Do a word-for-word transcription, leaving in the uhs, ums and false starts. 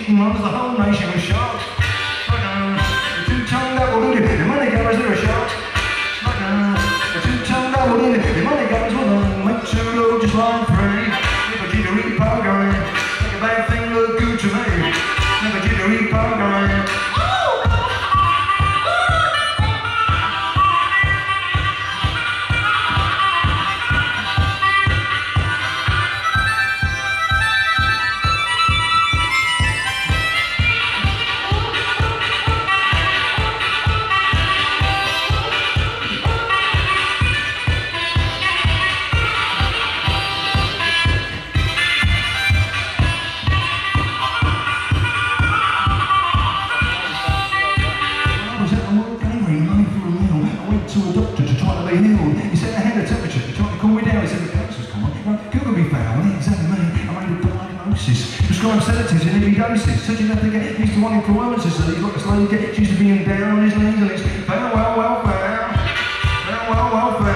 cheating runs, the whole nation was shocked. The two-toned double duty, the money guys are a shock. The two-toned double duty, the money guys will make sure load just line free. Never jittery power, make a bad thing look good to me. Never jittery power. To a doctor to try to be healed. He said I had a temperature, he tried to cool me down, he said the cancer's common. No, could be found, he examined me, I made a diagnosis. Prescribed sedatives in heavy doses, said you have to get used to one employment disease, like a slave get used to being down on his knees and it's farewell, well, farewell, farewell, well, farewell.